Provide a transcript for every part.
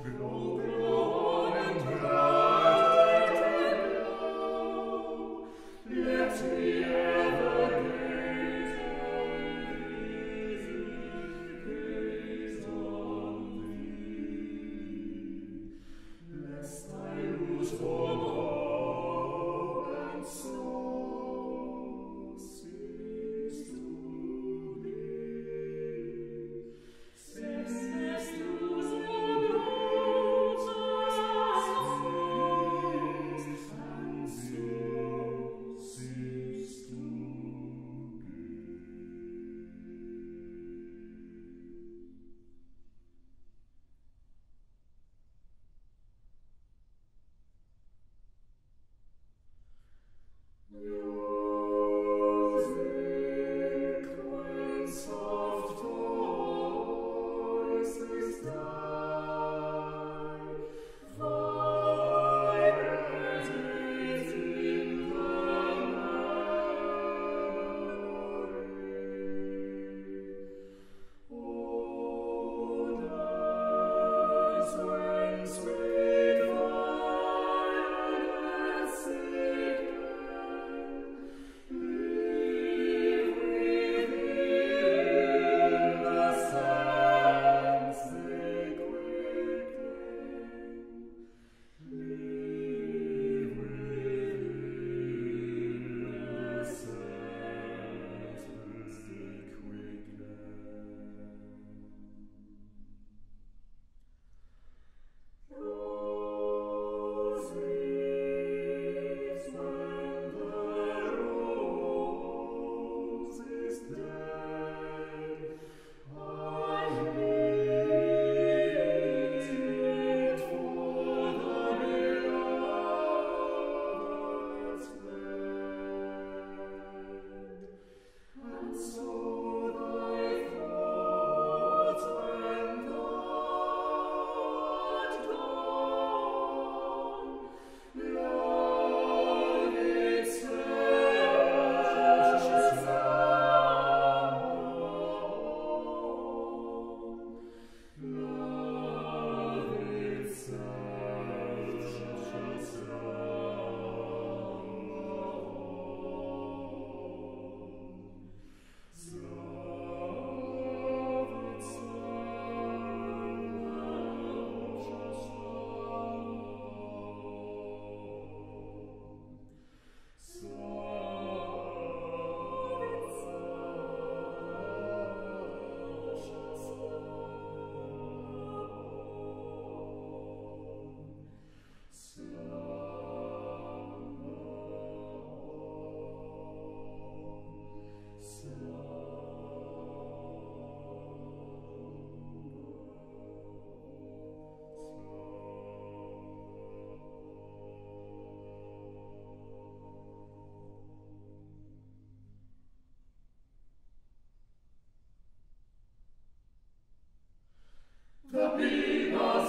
The bee was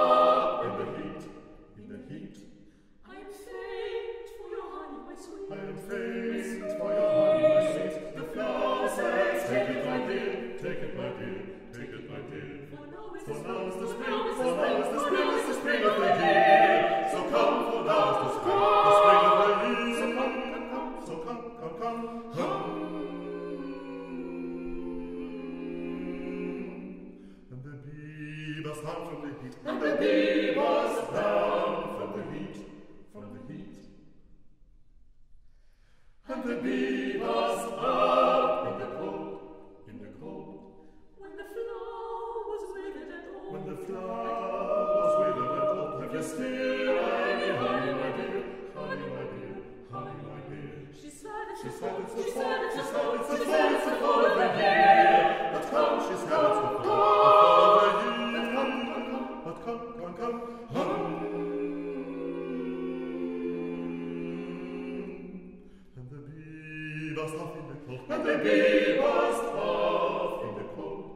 up in the heat, I am faint for your honey, my sweet. I am faint for your honey, my sweet. The flower says, take it, my dear, take it, my dear, take it, my dear. For now is For the now is the spring, spring, for now is the spring, is the spring of the year. So come, for now is the spring of the year. So come, So come, And the bee was down from the heat, and the bee was down from the heat, And the bee was up in the cold, When the flower was withered and old. When the flower was withered and old. Have you still any honey, my dear? Honey, my dear, honey, my dear. She said it's She the said fall, it's she the said fall, it's she the said fall, it's the she fall, said it's the fall of the year. But come, she said it's the fall of the year. But come, And the bee was off in the cold, and the bee was off in the cold,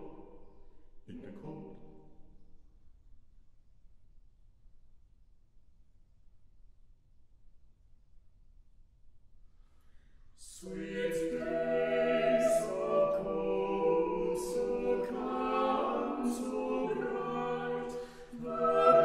Sweet day, so cold, so calm, so bright, the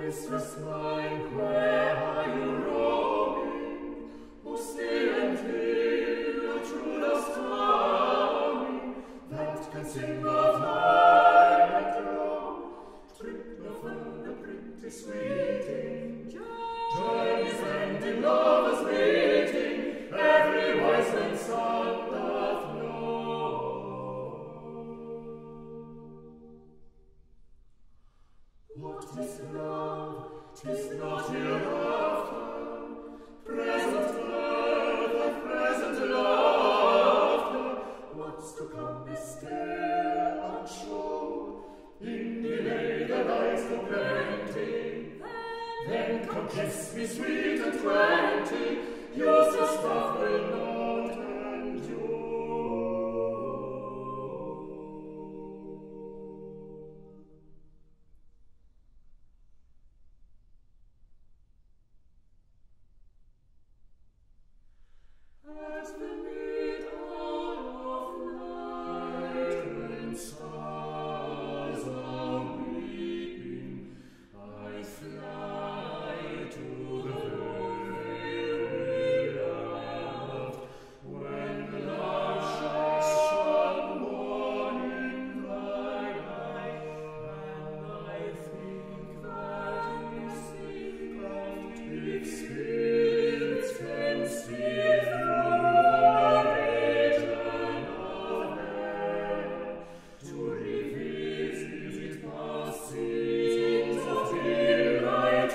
mistress mine, where are you roaming? Oh, stay and hear through the stormy, that can sing of high and low. Trip the fun, the pretty sweeting, journeys ending, lovers meeting, every wise man's son doth know. What is love? 'Tis not hereafter, present mirth and present laughter. What's to come is still unsure. In delay there lies no plenty. Then come kiss me sweet and twenty, useless stuff will not endure. At the middle of night, when stars are weeping, I fly to the very loved. When love shall shine morning thine eye, and I think that in secret, if spirits can steal through the region of air, to revisit past scenes of delight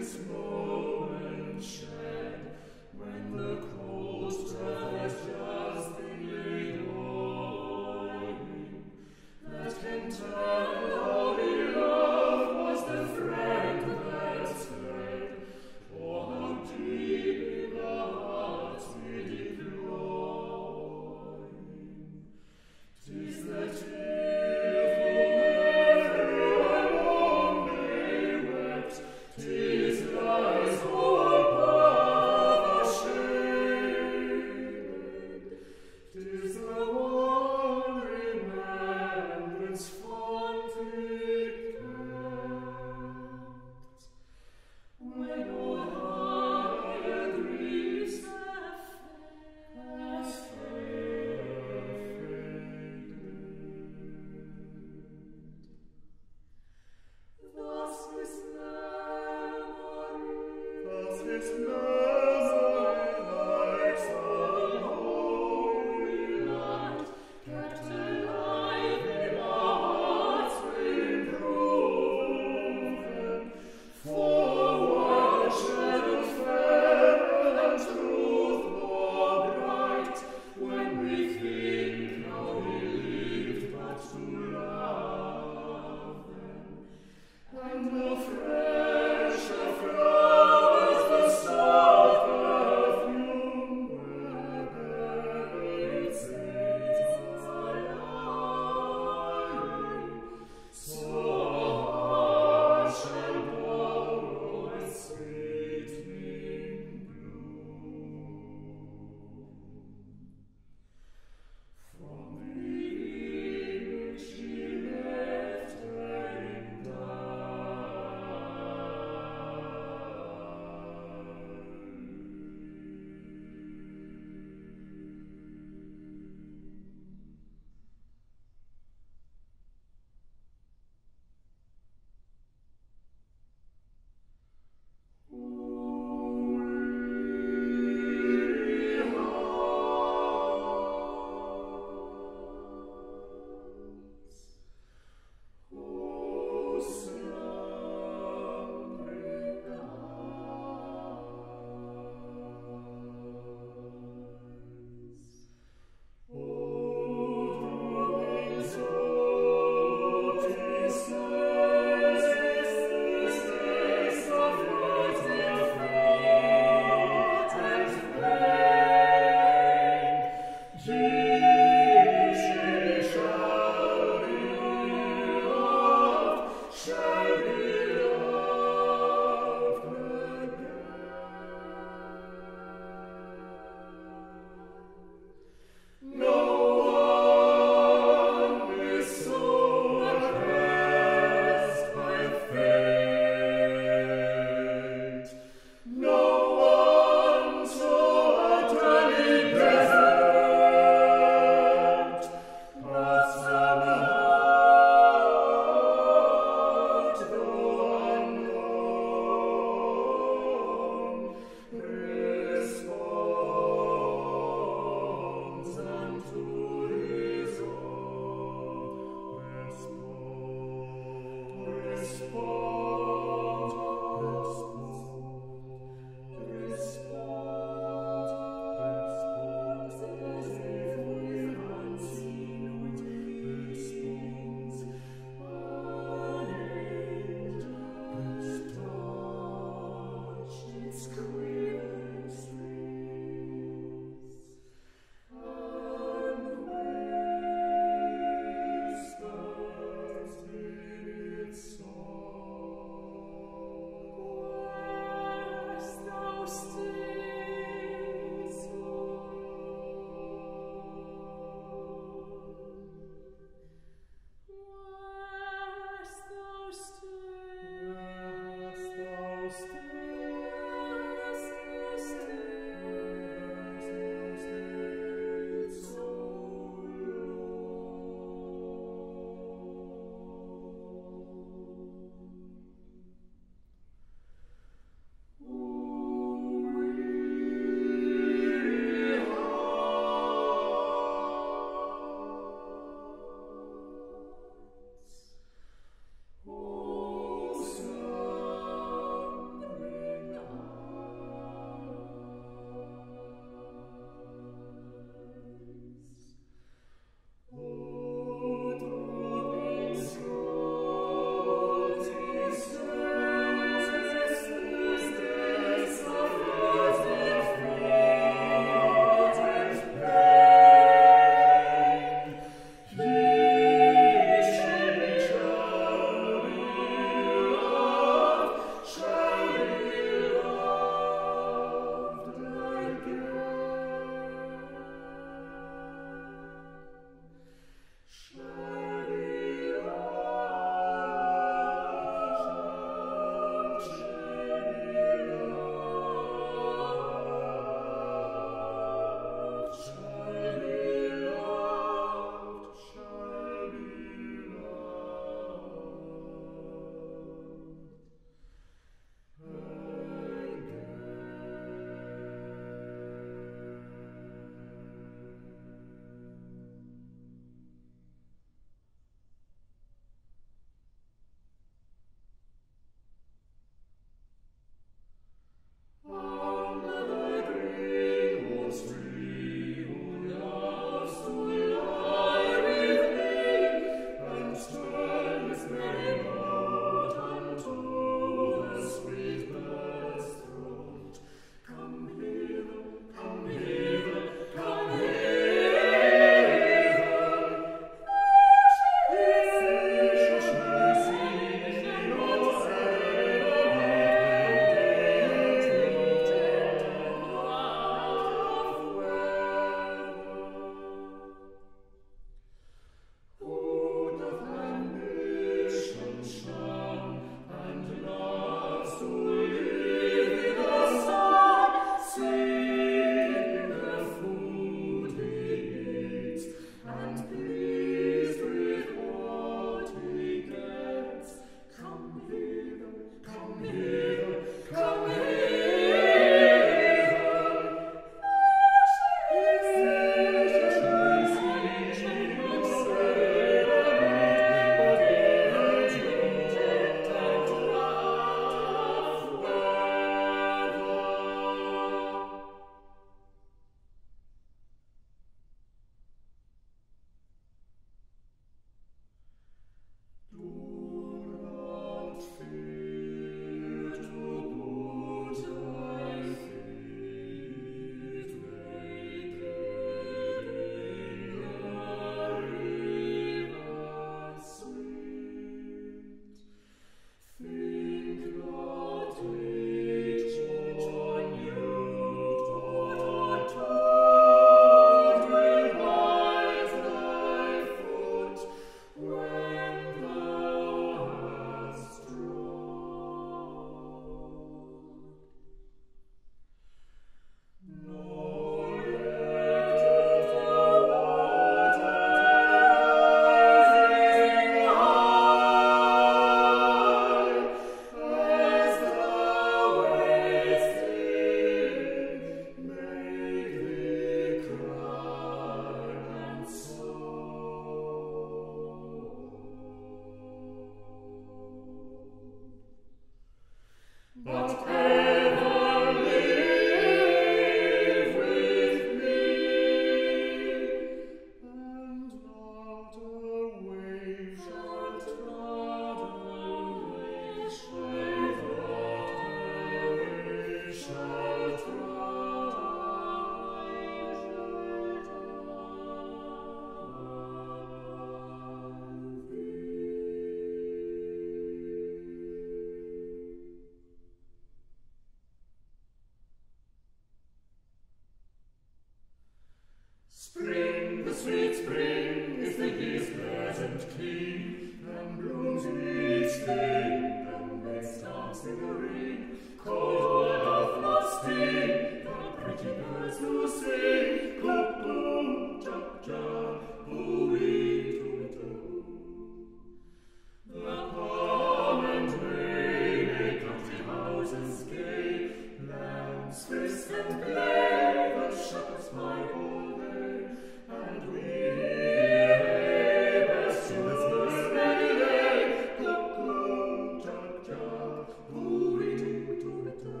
and clean, and blooms each spring, and makes dance in the ring. Cold doth not sting, the pretty birds do sing. Cuckoo, chuck, chuck, oo-wee, doo-doo. The calm and may make country houses gay, lambs frisk and play, the shepherds pipe all day, and we neighbours to the first merry day. Cuckoo, chuck, chuck, oo-wee, doo-doo.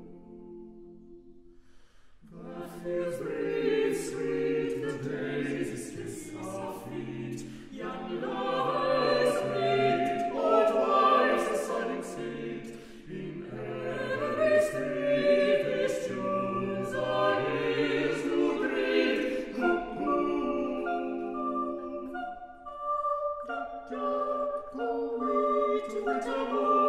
The fields breathe sweet, the daisies kiss our feet, young lovers meet, old wives a silent seat. In every street these tunes our ears do greet. Cuckoo, chuck, chuck, oo-wee, doo-doo,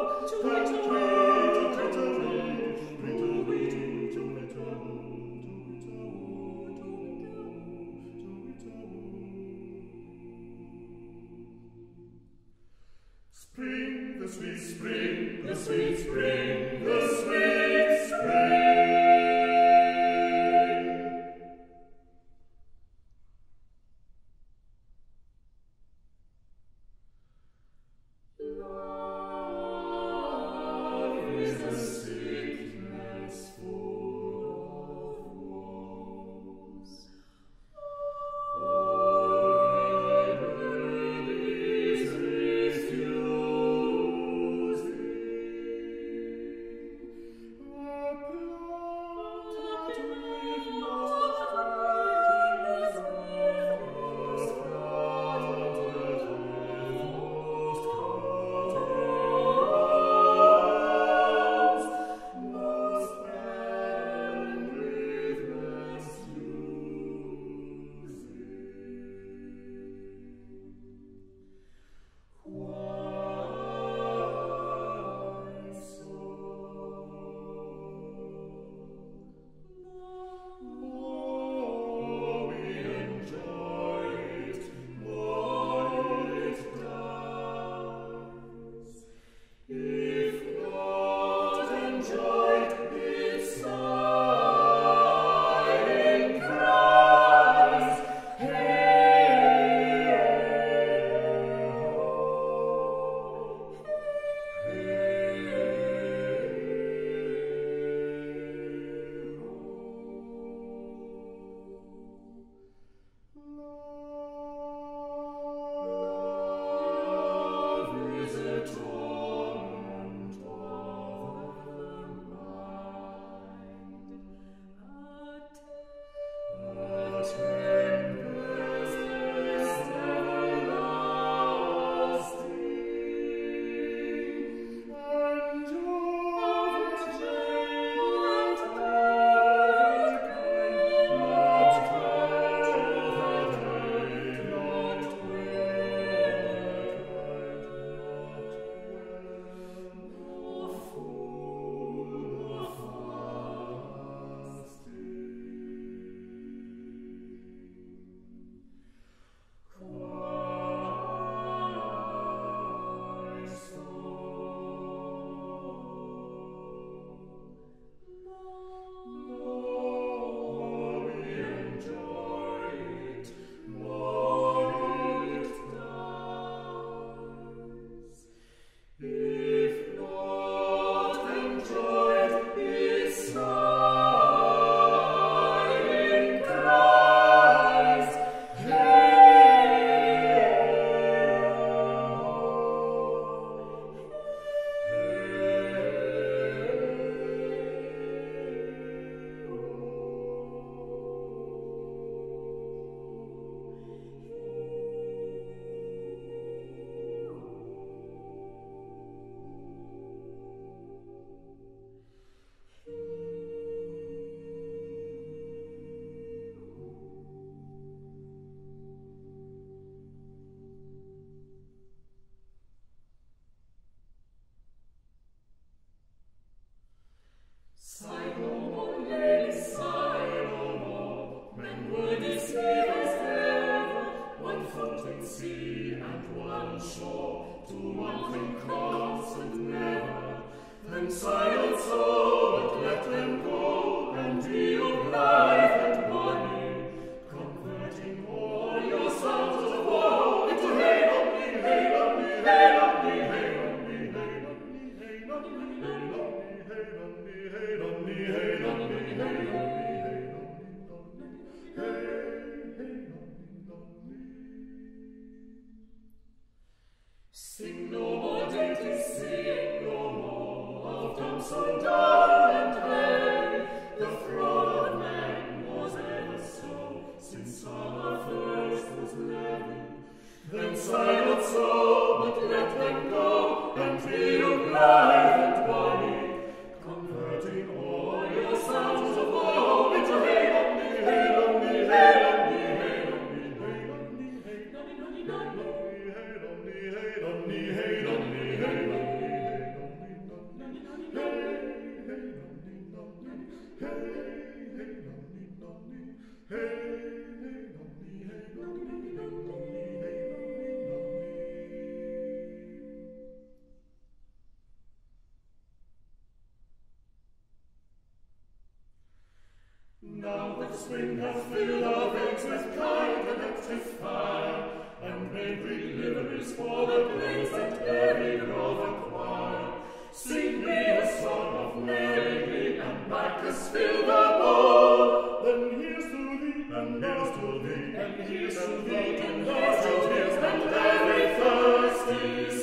Spring, the sweet spring, the sweet spring, the sweet spring. Love is a sickness full of woes. Remedies refusing, apply Sing no more, dainties, sing no more of dumps so dull and gray. The fraud of man was ever so, since summer first was leavened. Then sigh not so, but let them go, and be you blithe and bonny, converting all your sounds of woe into hey-lumny, hey-lumny, hey-lumny, hey-lumny, hey-lumny, hey-lumny, hey-lumny, hey-lumny, hey-lumny, hey-lumny, now that spring hath filled our veins with kind and active fire, and made green liveries for the blaze that every grove acquire, sing me a song of merry glee, and Bacchus fill the bowl. Then here's to thee, and here's to thee, and here's to thee, and here's to thee, and every thirsty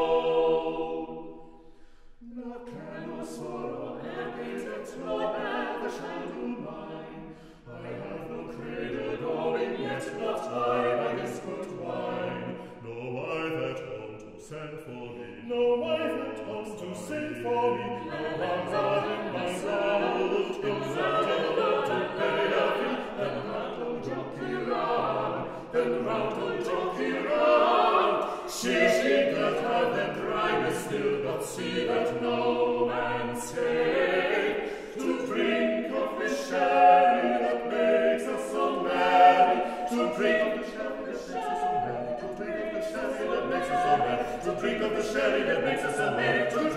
soul. Nor care nor sorrow abated, nor ever shall do mine. I have no cradle going, yet not I by this good wine. No wife at home to send for me, no wife at home to sing for me, no arms are in my soul, no saddle to pay a fee, then round old jockey round, then round old jockey round. She that have them dryness still, but see that no man stay, to drink of the sherry that makes us so merry, to drink of the sherry that makes us so merry, to drink of the sherry that makes us so merry, to drink of the sherry that makes us so merry, to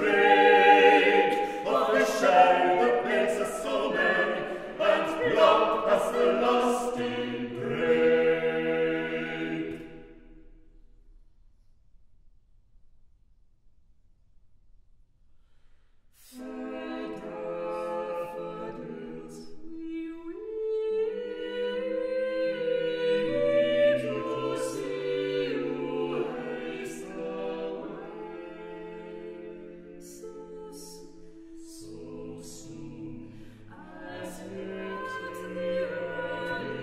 drink of the sherry that makes us so merry, and plump as the lusty grape. As yet the earth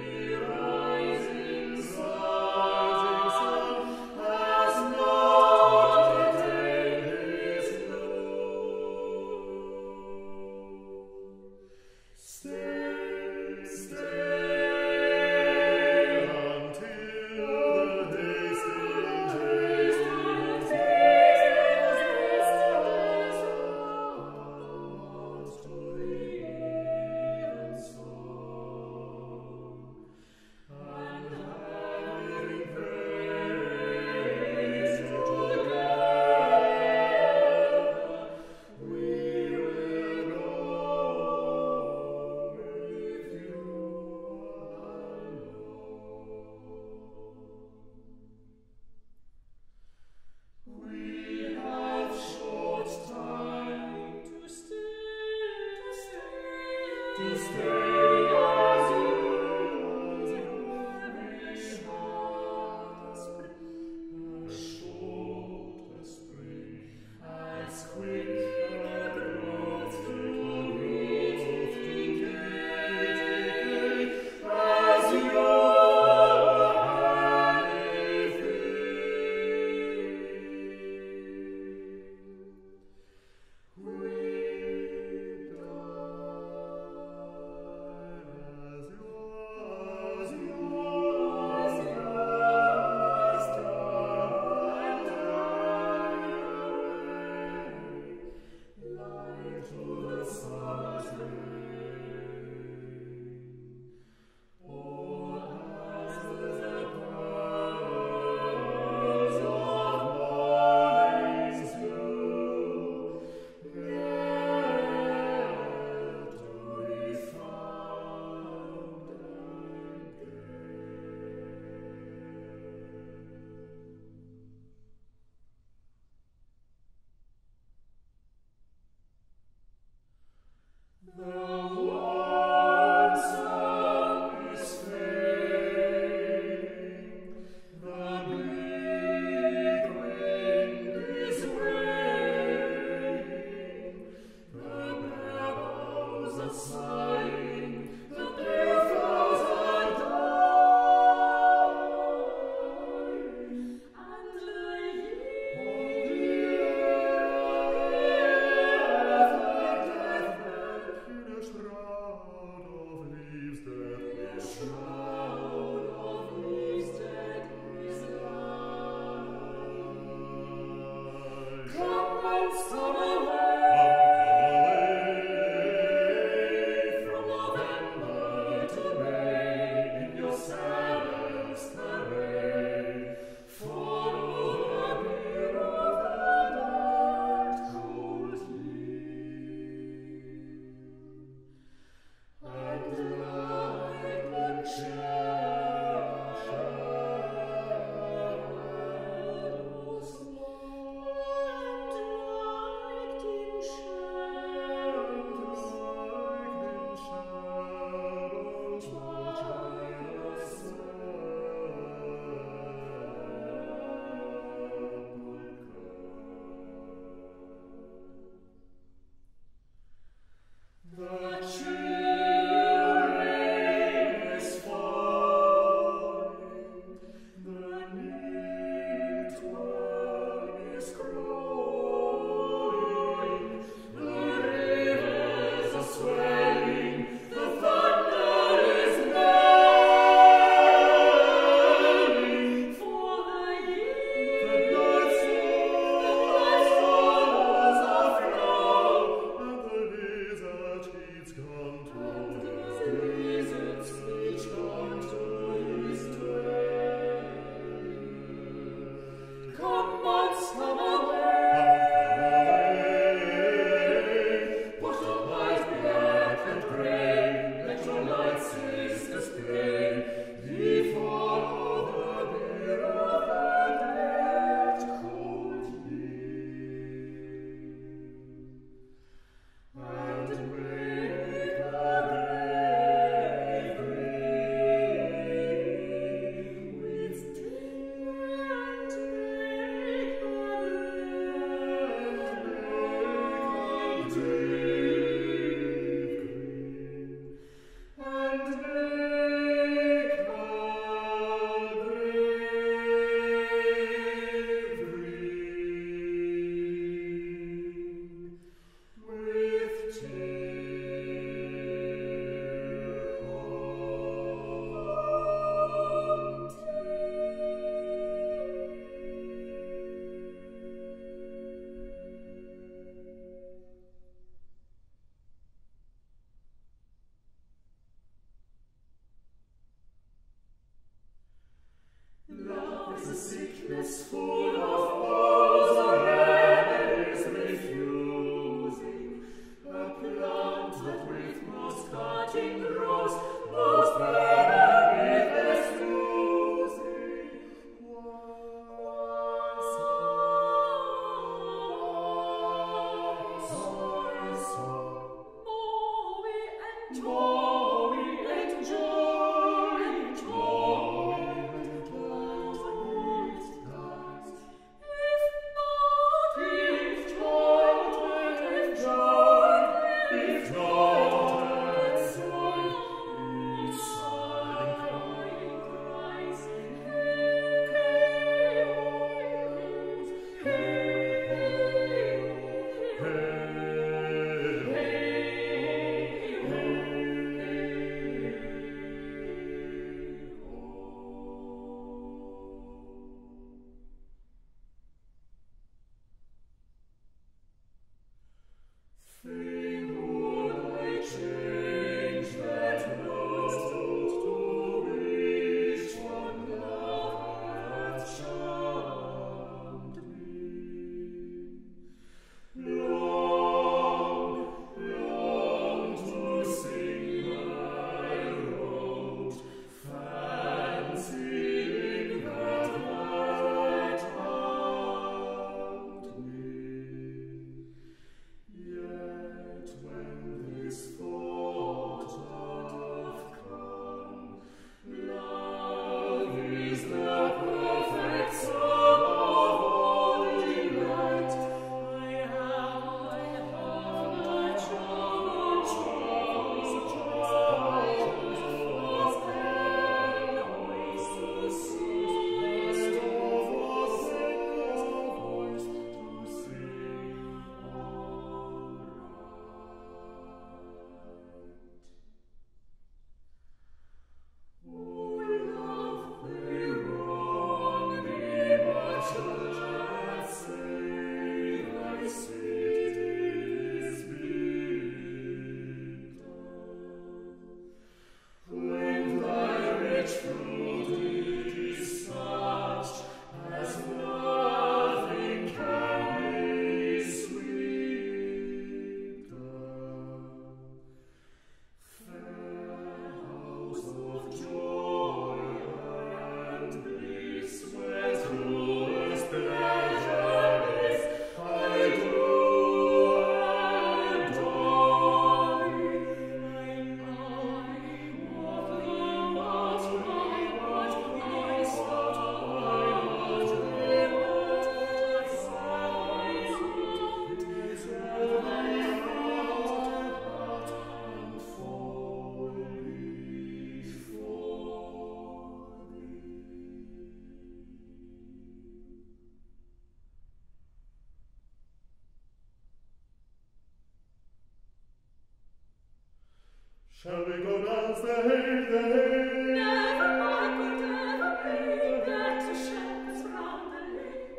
Yes.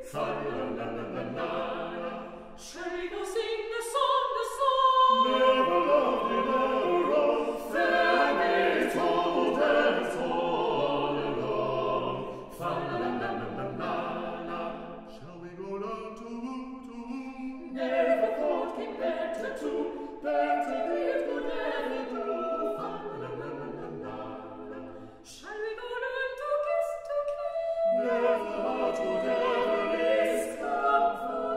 Shall we go sing the song, the song? Never loved it ever of fair maids old and all along. Shall we go down to woo? Never thought came better to live could never do. Shall we go down to kiss? Never heart would ever is comfort.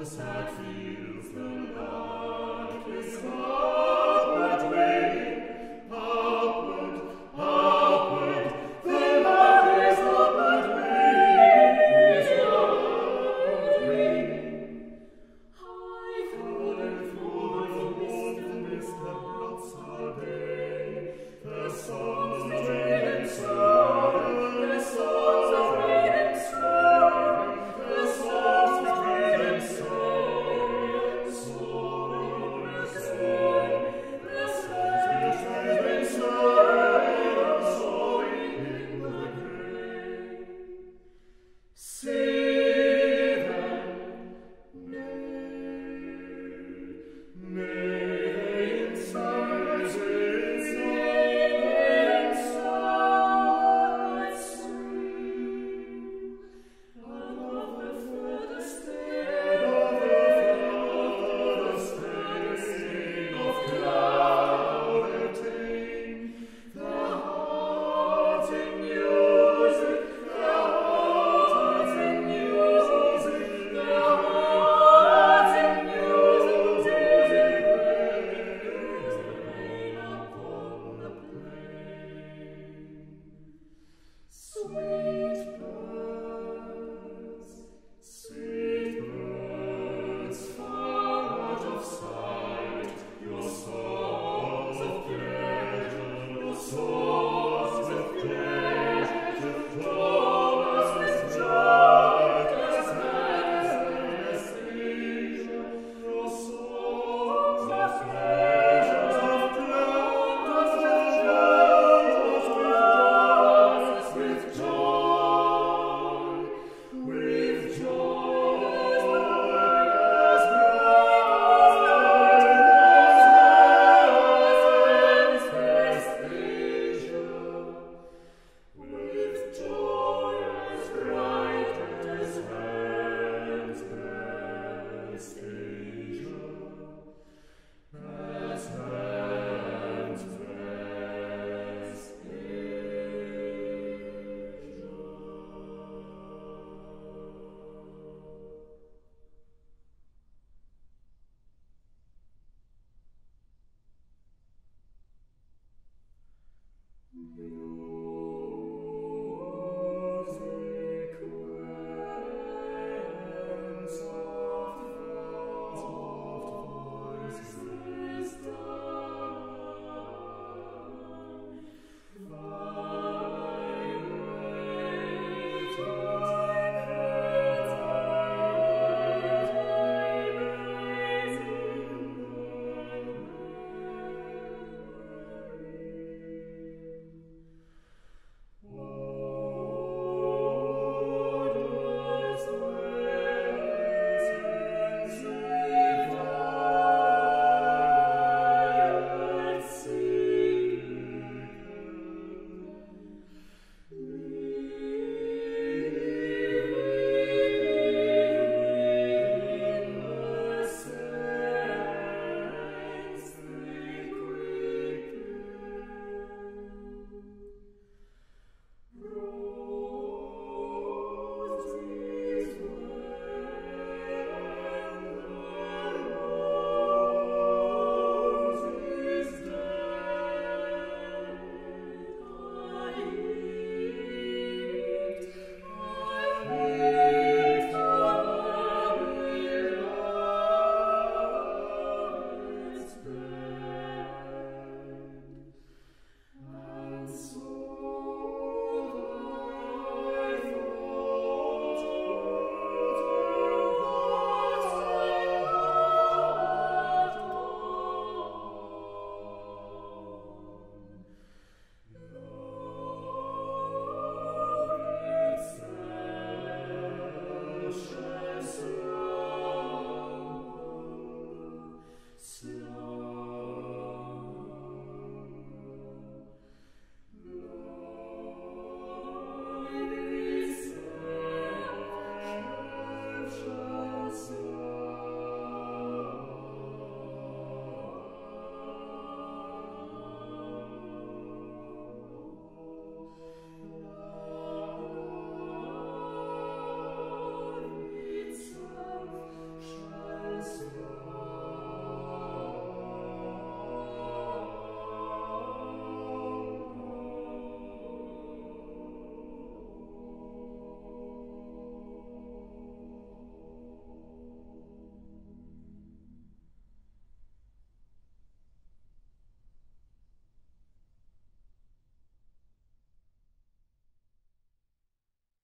sad fields the lark is gone.